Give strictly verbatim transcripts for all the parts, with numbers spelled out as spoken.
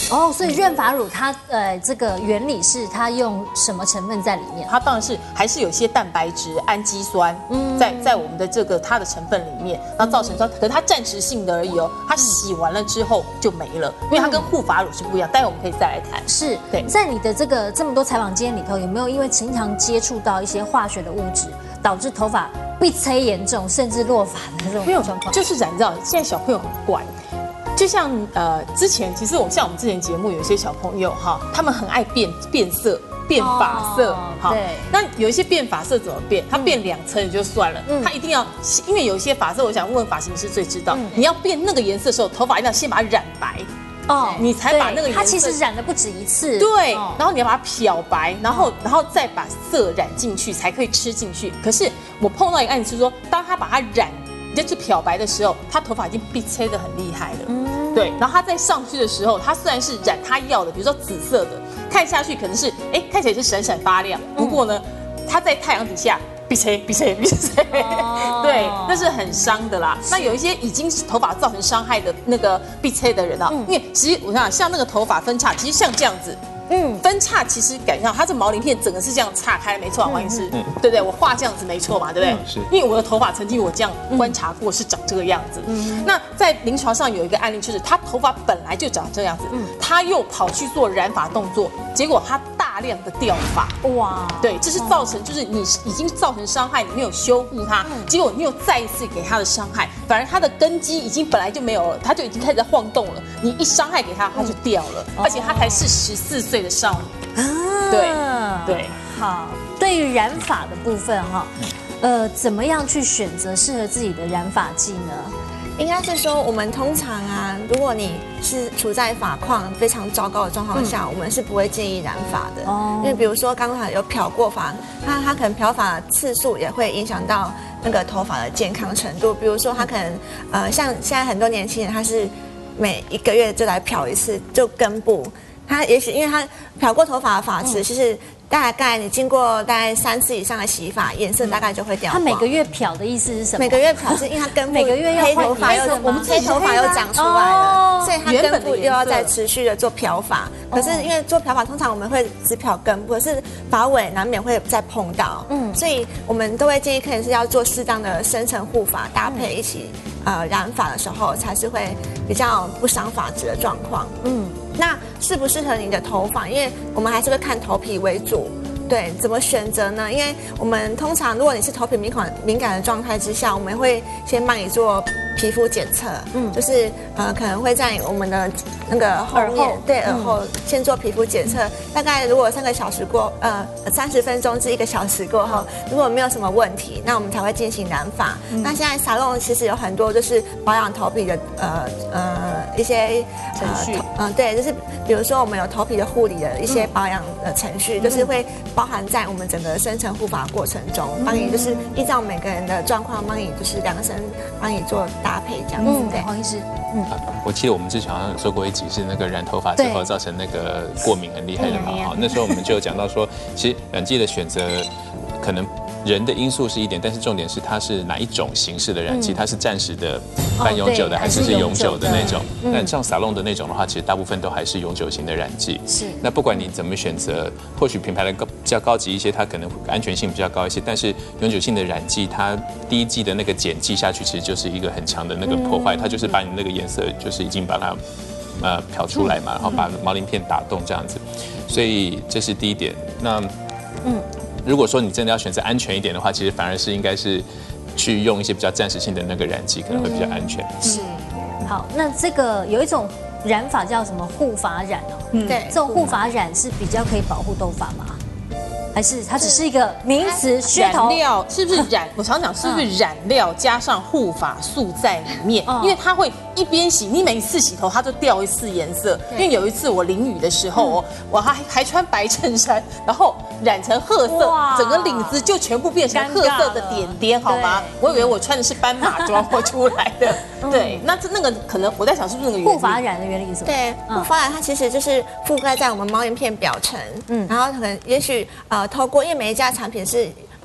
哦，所以润发乳它呃这个原理是它用什么成分在里面？ 它当然是还是有一些蛋白质、氨基酸，在在我们的这个它的成分里面，那造成它，可是它暂时性的而已哦，它洗完了之后就没了，因为它跟护发乳是不一样。待会我们可以再来谈。 是， 对， 在你的这个这么多采访经验里头，有没有因为经常接触到一些化学的物质，导致头发被催严重，甚至落发的这种状况？ 就是染料，现在小朋友很怪。就像呃，之前其实我像我们之前节目有一些小朋友哈，他们很爱变变色、变发色， 好、哦，对。 那有一些变发色怎么变？它变两层也就算了，嗯、它一定要，因为有一些发色，我想问发型师最知道，嗯、你要变那个颜色的时候，头发一定要先把它染白。哦，你才把那个颜色， 它其实染了不止一次， 对，哦、然后你要把它漂白，然后然后再把色染进去，才可以吃进去。可是我碰到一个案子是说，当他把它染，就是漂白的时候，他头发已经被催得很厉害了，嗯，对。然后他再上去的时候，他虽然是染他要的，比如说紫色的，看下去可能是哎看起来是闪闪发亮，不过呢，他在太阳底下。闭吹闭吹闭吹，对，那是很伤的啦。那有一些已经头发造成伤害的那个闭吹的人啊，因为其实我想像那个头发分叉，其实像这样子，嗯，分叉其实感觉上它这毛鳞片整个是这样岔开，没错，黄医师，对不对？我画这样子没错嘛，对不对？是，因为我的头发曾经我这样观察过是长这个样子。那在临床上有一个案例，就是他头发本来就长这样子，他又跑去做染发动作，结果他大量的掉发，哇，对，这是造成就是你已经造成伤害，你没有修复它，结果你又再一次给他的伤害，反而他的根基已经本来就没有了，他就已经开始在晃动了，你一伤害给他，他就掉了，而且他才是十四岁的少女，对对， 好，对于染发的部分哈，呃，怎么样去选择适合自己的染发剂呢？ 应该是说，我们通常啊，如果你是处在发况非常糟糕的状况下，嗯、我们是不会建议染发的。哦，因为比如说刚才有漂过发，那它可能漂发次数也会影响到那个头发的健康程度。比如说他可能呃，像现在很多年轻人，他是每一个月就来漂一次，就根部。他也许因为他漂过头发的发质，其实。嗯大概你经过大概三次以上的洗发，颜色大概就会掉光。 它每个月漂的意思是什么？ 每个月漂是因为它根部每个月要黑头发又我们黑头发又长出来了，所以它根部又要再持续的做漂发。可是因为做漂发，通常我们会只漂根部，可是发尾难免会再碰到，嗯，所以我们都会建议客人是要做适当的深层护发，搭配一起呃染发的时候，才是会比较不伤发质的状况，嗯。那适不适合你的头发？因为我们还是会看头皮为主。对，怎么选择呢？因为我们通常，如果你是头皮敏感敏感的状态之下，我们会先帮你做皮肤检测，嗯，就是呃可能会在我们的那个后面，对，耳后先做皮肤检测。大概如果三个小时过，呃三十分钟至一个小时过后，如果没有什么问题，那我们才会进行染发。那现在沙龙其实有很多就是保养头皮的呃呃一些程序， 嗯，对，就是比如说我们有头皮的护理的一些保养的程序，就是会包含在我们整个深层护发过程中，帮你就是依照每个人的状况，帮你就是量身帮你做搭配这样子。对， 黄医师，嗯， 我记得我们之前好像有做过一集是那个染头发之后造成那个过敏很厉害的嘛，哈，那时候我们就有讲到说，其实染剂的选择可能。人的因素是一点，但是重点是它是哪一种形式的染剂，它是暂时的、半永久的，还是是永久的那种？那像撒弄的那种的话，其实大部分都还是永久型的染剂。是。那不管你怎么选择，或许品牌的高比较高级一些，它可能安全性比较高一些，但是永久性的染剂，它第一季的那个碱剂下去，其实就是一个很强的那个破坏，它就是把你那个颜色就是已经把它呃漂出来嘛，然后把毛鳞片打动这样子，所以这是第一点。那嗯。如果说你真的要选择安全一点的话，其实反而是应该是去用一些比较暂时性的那个染剂，可能会比较安全。 是，好，那这个有一种染法叫什么护发染哦？ 嗯，对， 这种护发染是比较可以保护头发吗？还是它只是一个名词噱头？ 染料是不是染？我常讲是不是染料加上护发素在里面？因为它会一边洗，你每一次洗头它就掉一次颜色。因为有一次我淋雨的时候，我还还穿白衬衫，然后染成褐色，整个领子就全部变成褐色的点点，好吗？我以为我穿的是斑马装我出来的。对，那这那个可能我在想是不是那个护发染的原理是什么？ 对，护发染它其实就是覆盖在我们毛鳞片表层，嗯，然后可能也许呃透过因为每一家产品是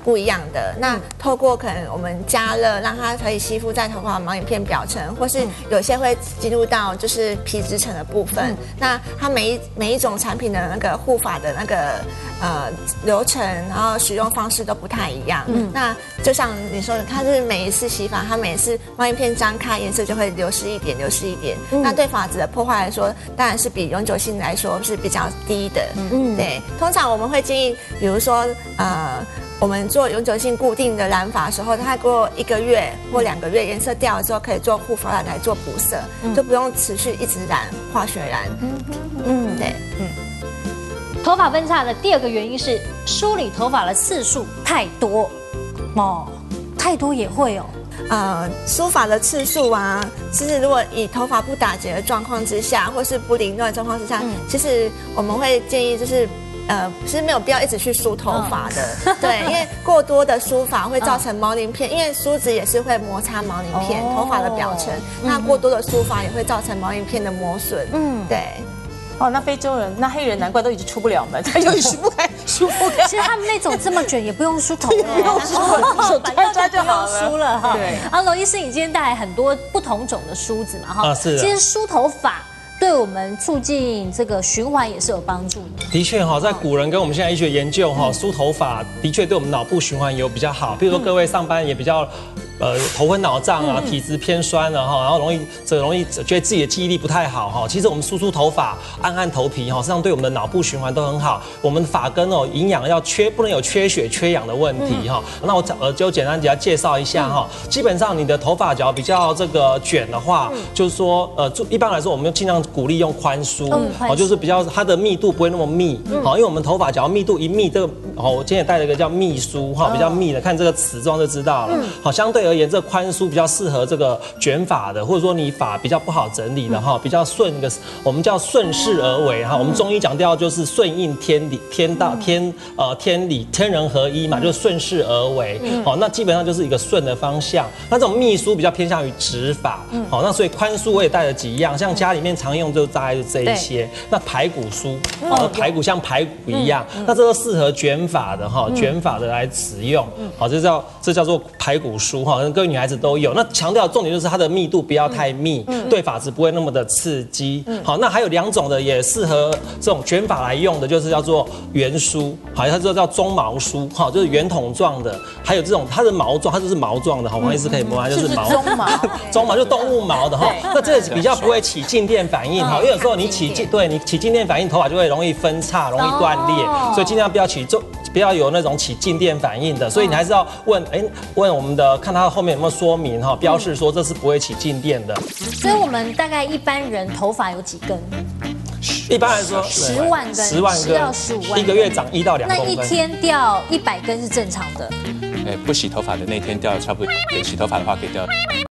不一样的。那透过可能我们加热，让它可以吸附在头发毛鳞片表层，或是有些会进入到就是皮质层的部分。那它每一每一种产品的那个护发的那个呃流程，然后使用方式都不太一样。嗯，那就像你说的，它是每一次洗发，它每一次毛鳞片张开，颜色就会流失一点，流失一点。嗯、那对发质的破坏来说，当然是比永久性来说是比较低的。嗯，对。通常我们会建议，比如说呃。我们做永久性固定的染发的时候，它过一个月或两个月颜色掉了之后，可以做护发染来做补色，嗯、就不用持续一直染化学染。嗯嗯，对，嗯。 头发分叉的第二个原因是梳理头发的次数太多，哦，太多也会哦。 呃，梳发的次数啊，其实如果以头发不打结的状况之下，或是不凌乱的状况之下，嗯、其实我们会建议就是。呃，是没有必要一直去梳头发的，嗯、对，因为过多的梳发会造成毛鳞片，因为梳子也是会摩擦毛鳞片、哦、头发的表层，那过多的梳发也会造成毛鳞片的磨损，嗯，对。 哦，那非洲人、那黑人难怪都一直出不了门，他就梳不开，梳不开。 其实他们那种这么卷也不用梳头了， 不用梳了，手抓抓就好了。 梳了哈。 对。 啊，罗医师，你今天带来很多不同种的梳子嘛哈？ 啊，是。 其实梳头发。对我们促进这个循环也是有帮助的。 的确哈，在古人跟我们现在医学研究哈，梳头发的确对我们脑部循环有比较好。比如说各位上班也比较。呃，头昏脑胀啊，体质偏酸了哈，然后容易这容易觉得自己的记忆力不太好哈。其实我们梳梳头发、按按头皮哈，实际上对我们的脑部循环都很好。我们发根哦，营养要缺，不能有缺血、缺氧的问题哈。那我呃就简单给大家介绍一下哈。基本上你的头发只要比较这个卷的话，就是说呃，一般来说我们尽量鼓励用宽梳，哦，就是比较它的密度不会那么密，好，因为我们头发只要密度一密，这个哦，我今天也带了一个叫密梳哈，比较密的，看这个齿状就知道了。好，相对而言，这宽梳比较适合这个卷发的，或者说你发比较不好整理的哈，比较顺的，我们叫顺势而为哈。我们中医讲调就是顺应天理，天道天呃天理天人合一嘛，就是顺势而为。好，那基本上就是一个顺的方向。那这种密梳比较偏向于直发，好，那所以宽梳我也带了几样，像家里面常用就大概是这一些。那排骨梳，好，排骨像排骨一样，那这个适合卷发的哈，卷发的来使用。好，这叫这叫做排骨梳哈，各位女孩子都有。那强调重点就是它的密度不要太密，对发质不会那么的刺激。好，那还有两种的也适合这种卷发来用的，就是叫做圆梳，好，它这叫中毛梳，哈，就是圆筒状的。还有这种它的毛状，它就是毛状的，好，王医师可以摸，它就是毛。 中毛， 中毛就动物毛的哈。那这个比较不会起静电反应哈，因为有时候你起静，对你起静电反应，头发就会容易分叉，容易断裂，所以尽量不要起重。不要有那种起静电反应的，所以你还是要问，哎，问我们的看它后面有没有说明哈，标示说这是不会起静电的。 所以我们大概一般人头发有几根？ 一般来说， 十万根， 十万根到十五万， 一个月长一到两公分。 那一天掉一百根是正常的。 哎，不洗头发的那天掉差不多，洗头发的话可以掉。